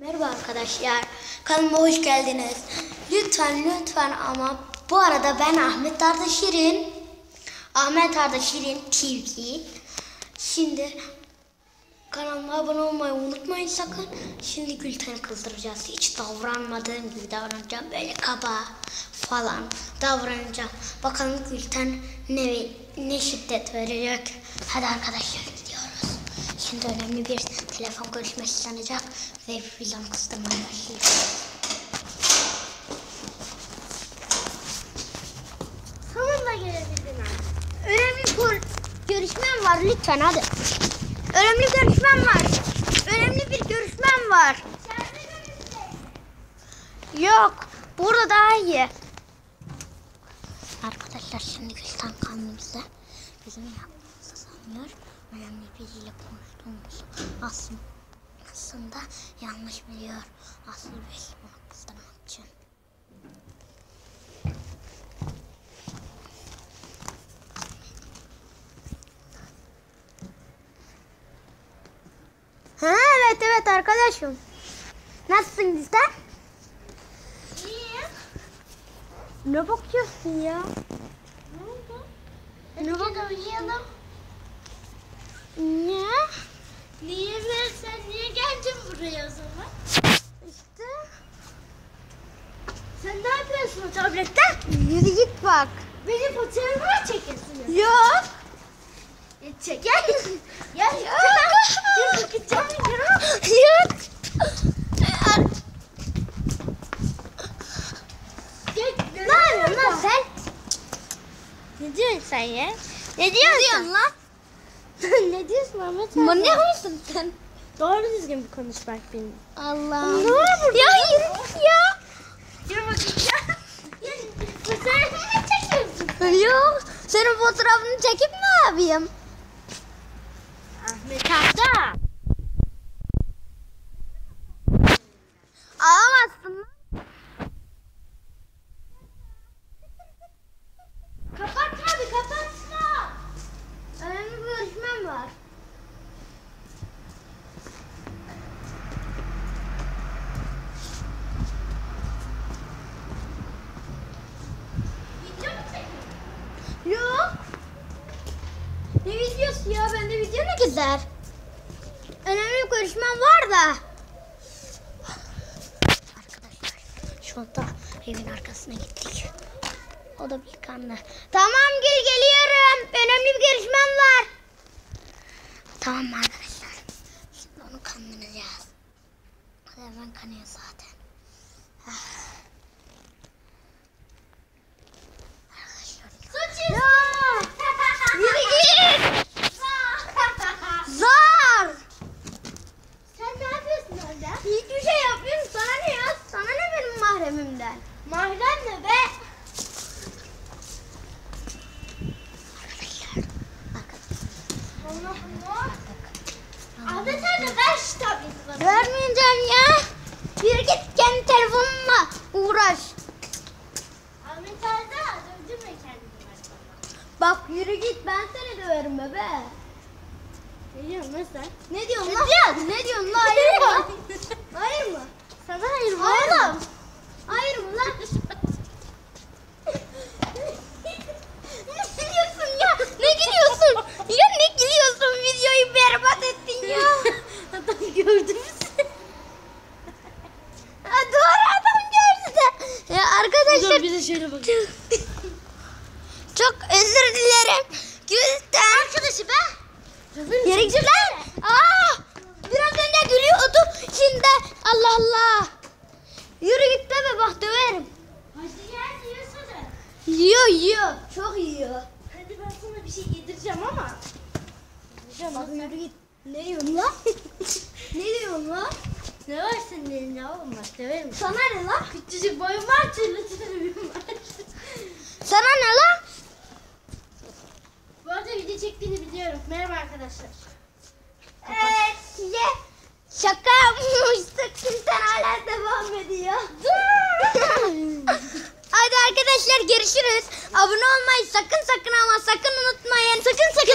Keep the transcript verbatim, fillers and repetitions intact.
Merhaba arkadaşlar, kanalıma hoş geldiniz. Lütfen lütfen ama bu arada ben Ahmet Arda Şirin. Ahmet Arda Şirin T V. Şimdi kanalıma abone olmayı unutmayın sakın. Şimdi Gülten'i kızdıracağız. Hiç davranmadığım gibi davranacağım. Böyle kaba falan davranacağım. Bakalım Gülten ne, ne şiddet verecek. Hadi arkadaşlar gidiyoruz. Şimdi önemli bir telefon görüşmesi sanacak ve videomu kızdırmaya başlayacağım. Sonunda gelebildin abi. Önemli bir görüşmem var lütfen hadi. Önemli görüşmem var. Önemli bir görüşmem var. Yok. Burada daha iyi. Arkadaşlar şimdi Gülten kanalımızda bizim yaptığımızı sanıyor. Önemli biriyle konuştuğumuz aslında, aslında yanlış biliyor. Aslında biz bunu kızdırmak için. Ha evet evet arkadaşım. Nasılsın Gülten? İyi. Ne bakıyorsun ya? Ne oldu? Ne Ne bak- oynayalım? Ne? Niye ben sen niye geldin buraya o zaman? İşte. Sen ne yapıyorsun o tablette? Yürü git bak. Benim fotoğrafımı çekiyorsun. Yok. Ya çek gel. Gel. Gel bakacağım ya. Yok. Gel. Ne yapıyorsun lan sen? Ne diyorsun sen ya? Ne diyorsun lan? Ne diyorsun Ahmet abi? Manyak mısın sen? Doğru düzgün bir konuş bak benim. Allah. Ne olur Ya yürü git ya. Yürü bakacağım. Fotoğrafımı mı çekiyorsun? Yok. Senin fotoğrafını çekip ne yapayım? Ahmet Arda. Ağlamazsın. Kapat abi kapatsana. Önemli bir görüşmem var. Video mu çekiyorsun? Yok. Ne videosu ya? Bende video ne güzel. Önemli bir görüşmem var da. Arkadaşlar şu anda evin arkasına gittik. O da bir kanlı. Tamam gel geliyorum. Önemli bir görüşmem var. Tamam mı arkadaşlar? Şimdi onu kanlayacağız. Hadi hemen kanıyor zaten. Ah. Saçı. Ya! Yürü git! Zor! Sen ne yapıyorsun orada? Hiçbir şey yapmıyorum. Sana ne ya? Sana ne benim mahremimden? Mahrem ne be? Arkadaşlar. Arkadaşlar. Allah Allah. Ahmet Arda ver şu tableti bana. Vermeyeceğim ya. Yürü git kendi telefonunla uğraş. Ahmet Arda dövdürme kendini. Bak yürü git ben seni döverim bebe. Ne diyorsun lan sen? Ne diyorsun lan? Ne diyorsun lan? Hayır mı? Hayır mı? Sana hayır mı? Hayır mı? Hayır mı lan? Ne gülüyorsun ya? Ne gülüyorsun? Ya ne gülüyorsun? Videoyu berbat ettin ya. Adam gördü mü seni? Ha, doğru adam gördü de. Ya arkadaşlar Dur bize şöyle bak. çok özür dilerim. Gülten. Arkadaşı be. Yere git lan. Aa, biraz önce gülüyordu. Şimdi Allah Allah. Yürü git deme bak döverim. Hadi gel yiyorsun. Yiyor yiyor. Çok yiyor. Hadi ben sana bir şey yedireceğim ama. Yedireceğim Bak ama. yürü git. Ne diyorsun lan? Ne diyorsun lan? Ne var senin elinde oğlum bak döverim. Sana ne lan? Küçücük boyum var türlü türlü var. Sana ne lan? Bu arada video çektiğini biliyorum. Merhaba arkadaşlar. Evet size şaka yapmıştık. Gülten hala devam ediyor. Hadi arkadaşlar görüşürüz. Abone olmayı sakın sakın ama sakın unutmayın. Sakın sakın